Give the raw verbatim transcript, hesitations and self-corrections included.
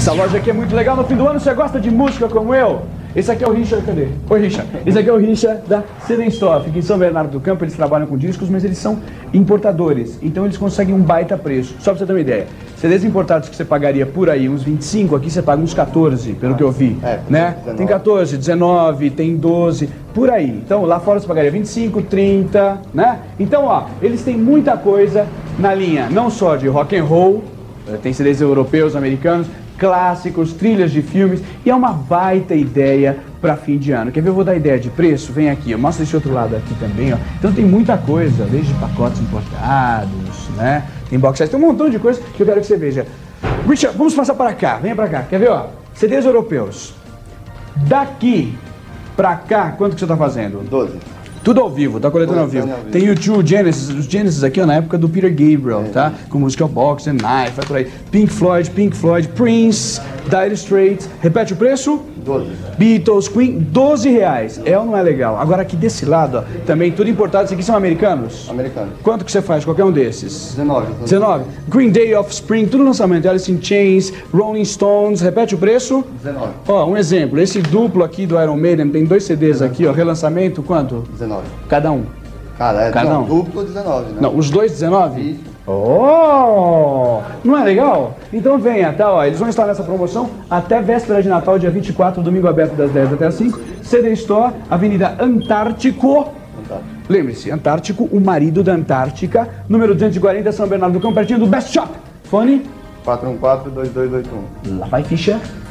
Essa loja aqui é muito legal. No fim do ano, você gosta de música como eu? Esse aqui é o Richard, cadê? Oi, Richard. Esse aqui é o Richard da C D Store. Fica em São Bernardo do Campo. Eles trabalham com discos, mas eles são importadores. Então eles conseguem um baita preço. Só pra você ter uma ideia. C Ds importados que você pagaria por aí uns vinte e cinco, aqui você paga uns quatorze, pelo que eu vi. É, né? dezenove. Tem quatorze, dezenove, tem doze, por aí. Então lá fora você pagaria vinte e cinco, trinta, né? Então, ó, eles têm muita coisa na linha, não só de rock and roll, tem C Ds europeus, americanos, clássicos, trilhas de filmes, e é uma baita ideia para fim de ano. Quer ver? Eu vou dar ideia de preço? Vem aqui, eu mostro esse outro lado aqui também, ó. Então tem muita coisa, desde pacotes importados, né? Tem box set, tem um montão de coisa que eu quero que você veja. Richard, vamos passar para cá, venha para cá. Quer ver, ó? C Ds europeus. Daqui para cá, quanto que você tá fazendo? doze. Tudo ao vivo, tá coletando ao vivo. Tem o YouTube Genesis, os Genesis aqui ó, na época do Peter Gabriel, é, tá? Com música Box and Knife, vai por aí. Pink Floyd, Pink Floyd, Prince, Dire Straits. Repete o preço? doze. Beatles, Queen, doze reais. É ou não é legal? Agora aqui desse lado, ó, também tudo importado. Esses aqui são americanos? Americanos. Quanto que você faz qualquer um desses? dezenove. dezenove. Green Day, Offspring, tudo lançamento. Alice in Chains, Rolling Stones. Repete o preço? dezenove. Ó, um exemplo. Esse duplo aqui do Iron Maiden, tem dois C Ds aqui, ó, relançamento, quanto? dezenove. Cada um. Cara, é Cada não, um. duplo dezenove, né? Não, os dois dezenove? Isso. Oh! Não é legal? Então venha, tá? Ó, eles vão estar nessa promoção até véspera de Natal, dia vinte e quatro, domingo aberto das dez até as cinco. C D Store, Avenida Antártico. Lembre-se, Antártico, o marido da Antártica. Número duzentos e quarenta, São Bernardo do Campo, pertinho do Best Shop. Fone? quatro um quatro, dois dois oito um. Lá vai ficha.